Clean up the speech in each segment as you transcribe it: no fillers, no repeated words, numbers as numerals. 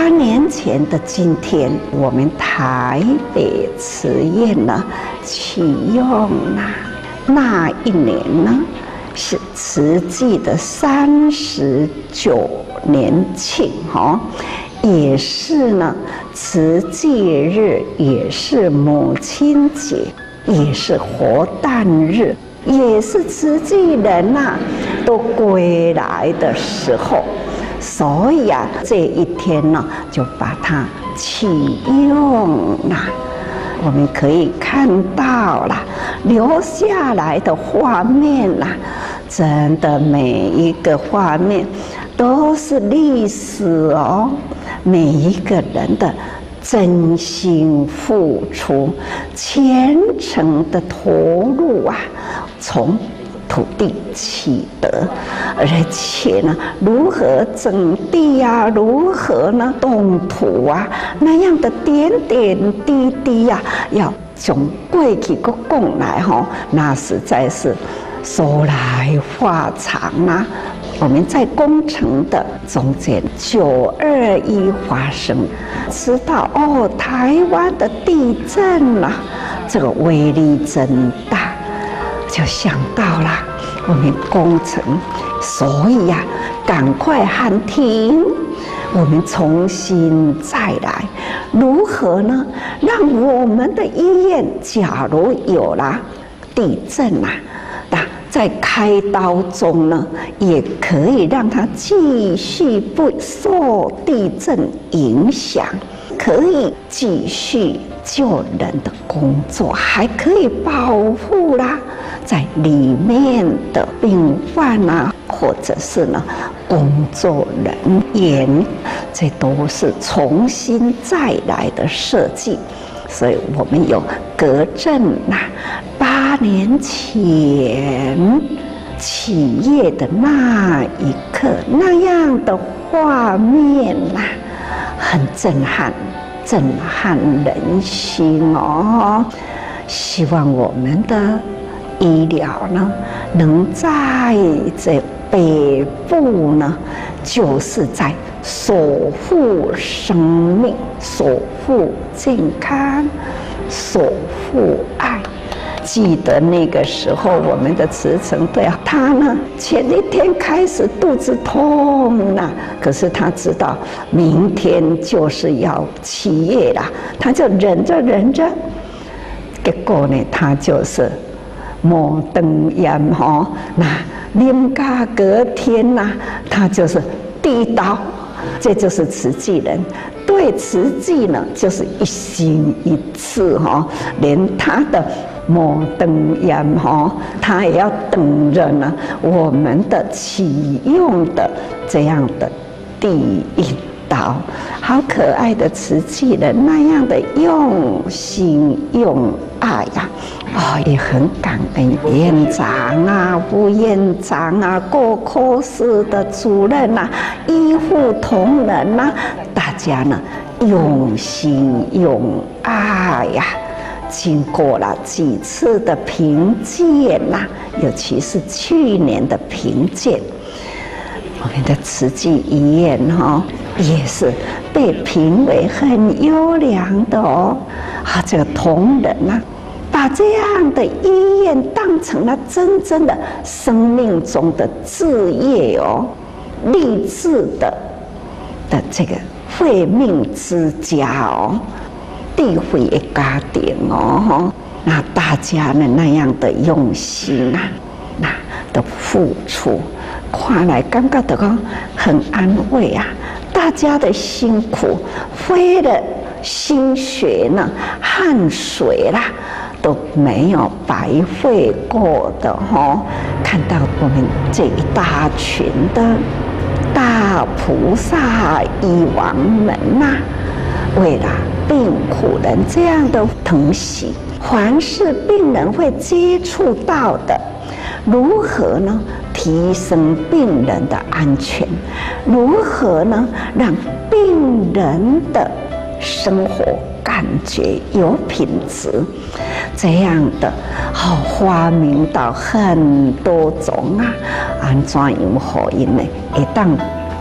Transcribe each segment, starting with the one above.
8年前的今天，我们台北慈院呢启用了。那一年呢是慈济的39年庆也是呢慈济日，也是母亲节，也是活诞日，也是慈济人都归来的时候。所以这一天呢就把它启用了。我们可以看到了留下来的画面真的每一个画面都是历史每一个人的真心付出，虔诚的投入从土地取得，而且呢，如何整地如何呢动土那样的点点滴滴要从过去个讲来那实在是说来话长我们在工程的中间，921发生，知道台湾的地震这个威力真大。就想到了我们工程，所以赶快喊停，我们重新再来。如何呢？让我们的医院，假如有了地震在开刀中呢，也可以让它继续不受地震影响，可以继续救人的工作，还可以保护在里面的病患或者是呢工作人员，这都是重新再来的设计。所以我们有隔震8年前起业的那一刻那样的画面很震撼人心希望我们的医疗呢，能在这北部呢，就是在守护生命、守护健康、守护爱。记得那个时候，我们的慈诚队他呢，前一天开始肚子痛可是他知道明天就是要起夜了，他就忍着，结果呢，他就是摩登烟那临家隔天他就是第一刀，这就是慈济人。对慈济呢，就是一心一志连他的摩登烟他也要等着呢我们的启用的这样的第一刀。好可爱的慈济人，那样的用心用爱也很感恩院长副院长各科室的主任医护同仁大家呢用心用爱经过了几次的评鉴尤其是去年的评鉴，我们的慈济医院也是被评为很优良的这个同仁把这样的医院当成了真正的生命中的志业励志的这个慧命之家智慧的家庭那大家呢那样的用心那的付出，看来感觉到很安慰大家的辛苦，费了心血汗水都没有白费过的看到我们这一大群的大菩萨医王们为了病苦人这样的疼惜，凡是病人会接触到的，如何呢提升病人的安全？如何呢让病人的生活感觉有品质？这样的发明到很多种安怎样好因呢会当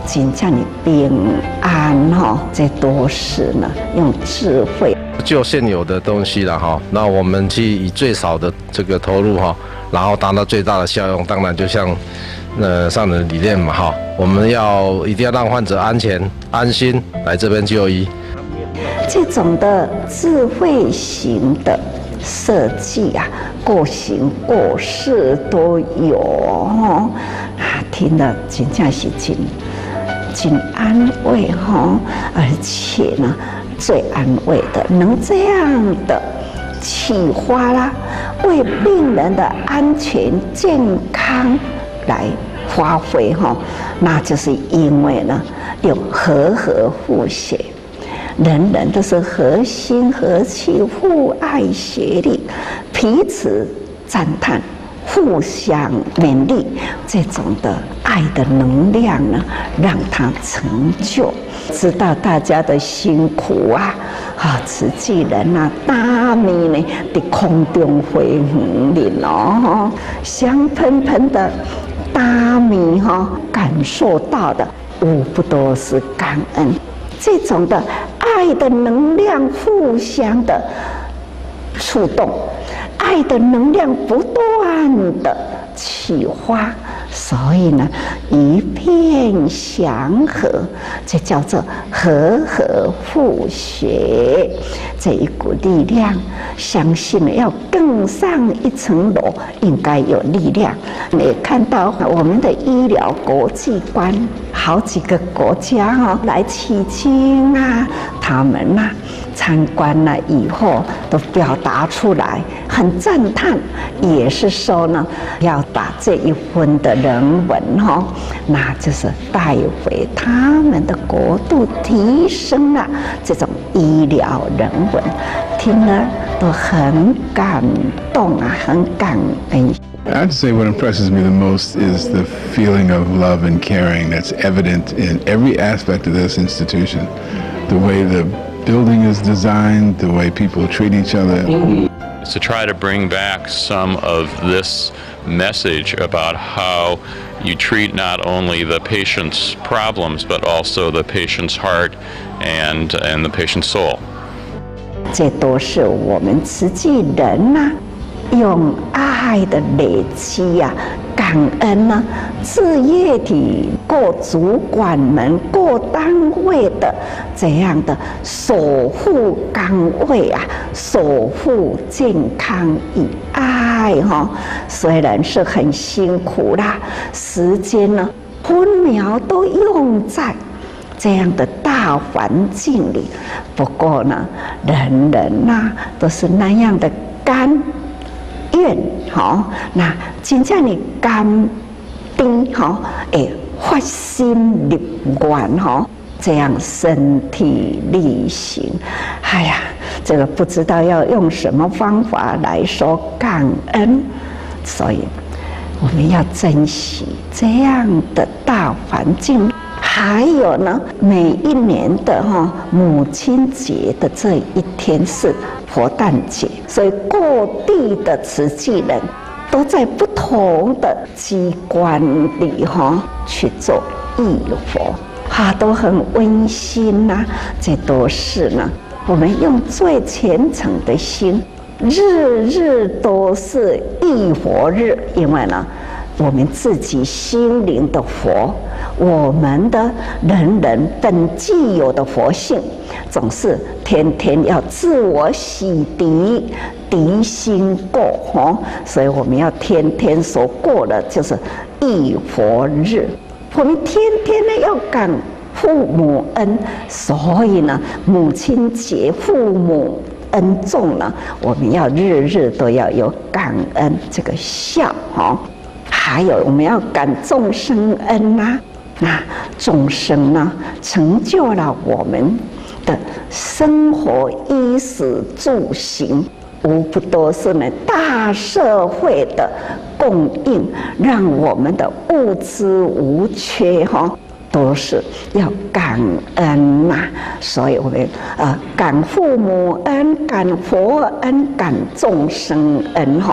真正的平安哈，这都是呢用智慧。 就现有的东西了哈，那我们去以最少的这个投入哈，然后达到最大的效用。当然就像上人的理念嘛哈，我们一定要让患者安全安心来这边就医。 这种的智慧型的设计啊，各型各式都有哈，听了真正是真安慰哈，而且呢，最安慰的能这样的启发啦，为病人的安全健康来发挥哈，那就是因为呢，有和互协。人人都是和心和气，互爱协力，彼此赞叹，互相勉励，这种的爱的能量呢，让它成就。知道大家的辛苦啊，慈济人啊，大米呢在空中飞行哩咯，香喷喷的大米感受到的无不都是感恩。这种的爱的能量互相的触动，爱的能量不断的启发，所以呢，一片祥和，这叫做和互协。这一股力量，相信呢要更上一层楼，应该有力量。也看到我们的医疗国际观，好几个国家来取经啊，他们参观了以后都表达出来，很赞叹，也是说呢，要把这一份的人文那就是带回他们的国度，提升了这种医疗人文，听了都很感动啊，很感恩。 I have to say what impresses me the most is the feeling of love and caring that's evident in every aspect of this institution. The way the building is designed, the way people treat each other. To try to bring back some of this message about how you treat not only the patient's problems, but also the patient's heart and the patient's soul. 这都是我们慈济人用爱的累积感恩事业体各主管们、各单位的这样的守护岗位守护健康与爱虽然是很辛苦啦，时间呢分秒都用在这样的大环境里，不过呢，人都是那样的甘愿那真正的甘甜发心立愿这样身体力行。哎呀，这个不知道要用什么方法来说感恩，所以我们要珍惜这样的大环境。还有呢，每一年的母亲节的这一天是佛诞节，所以各地的慈济人都在不同的机关里去做义佛，都很温馨这都是呢，我们用最虔诚的心，日日都是义佛日，因为呢，我们自己心灵的佛，我们的人本具有的佛性，总是天天要自我洗涤，涤心过所以我们要天天所过的就是义佛日。我们天天呢要感父母恩，所以呢，母亲节父母恩重呢，我们要日日都要有感恩这个孝还有我们要感众生恩那众生呢成就了我们的生活衣食住行，无不都是呢大社会的供应，让我们的物资无缺都是要感恩所以我们感父母恩、感佛恩、感众生恩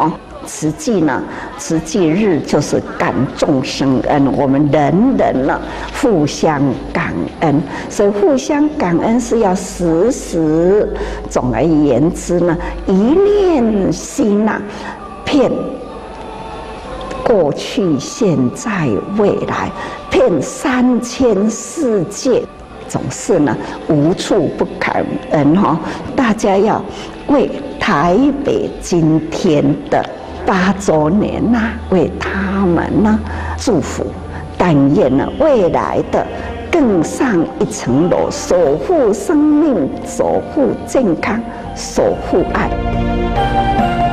慈济呢，慈济日就是感众生恩，我们人人呢互相感恩，所以互相感恩是要时时。总而言之呢，一念心呐，骗过去、现在、未来，骗3000世界。总是呢无处不感恩哈，大家要为台北今天的8周年呐，为他们呢祝福，但愿呢未来的更上一层楼，守护生命，守护健康，守护爱。